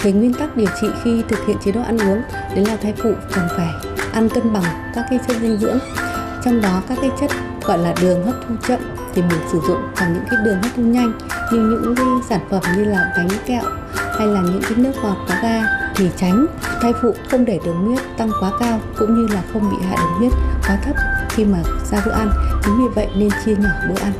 Cái nguyên tắc điều trị khi thực hiện chế độ ăn uống đấy là thai phụ cần phải ăn cân bằng các cái chất dinh dưỡng. Trong đó các cái chất gọi là đường hấp thu chậm thì mình sử dụng, còn những cái đường hấp thu nhanh như những cái sản phẩm như là bánh kẹo hay là những cái nước ngọt có ga thì tránh. Thai phụ không để đường huyết tăng quá cao cũng như là không bị hạ đường huyết quá thấp khi mà ra bữa ăn. Chính vì vậy nên chia nhỏ bữa ăn.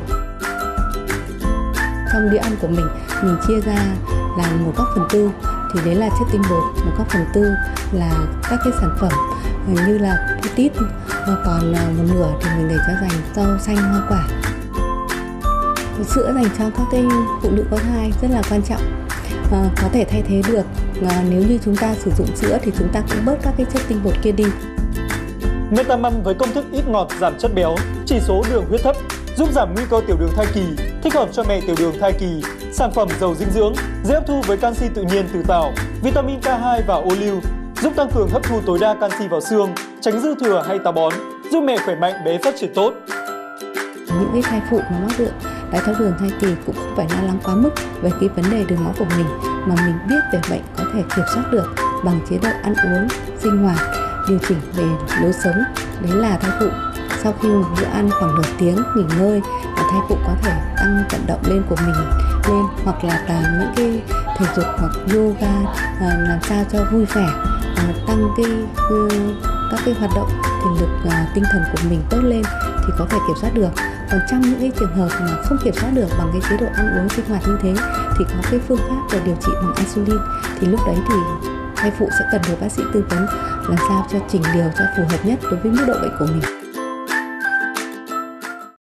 Trong đĩa ăn của mình chia ra là 1/4 thì đấy là chất tinh bột, 1/4 là các cái sản phẩm như là protein, còn một nửa thì mình để cho dành rau xanh, hoa quả. Sữa dành cho các cái phụ nữ có thai rất là quan trọng, có thể thay thế được nếu như chúng ta sử dụng sữa thì chúng ta cũng bớt các cái chất tinh bột kia đi. Metamam với công thức ít ngọt, giảm chất béo, chỉ số đường huyết thấp, giúp giảm nguy cơ tiểu đường thai kỳ, thích hợp cho mẹ tiểu đường thai kỳ. Sản phẩm giàu dinh dưỡng, dễ hấp thu với canxi tự nhiên từ tảo, vitamin K2 và ô liu, giúp tăng cường hấp thu tối đa canxi vào xương, tránh dư thừa hay táo bón, giúp mẹ khỏe mạnh, bé phát triển tốt. Những cái thai phụ mà mắc đái tháo đường thai kỳ cũng không phải lo lắng quá mức về cái vấn đề đường máu của mình, mà mình biết về bệnh có thể kiểm soát được bằng chế độ ăn uống, sinh hoạt, điều chỉnh về lối sống. Đấy là thai phụ sau khi một bữa ăn khoảng nửa tiếng nghỉ ngơi, thai phụ có thể tăng vận động lên của mình lên, hoặc là làm những cái thể dục hoặc yoga làm sao cho vui vẻ, tăng các cái hoạt động thể lực tinh thần của mình tốt lên thì có thể kiểm soát được. Còn trong những cái trường hợp mà không kiểm soát được bằng cái chế độ ăn uống sinh hoạt như thế thì có cái phương pháp để điều trị bằng insulin, thì lúc đấy thì thai phụ sẽ cần được bác sĩ tư vấn làm sao cho chỉnh điều cho phù hợp nhất đối với mức độ bệnh của mình.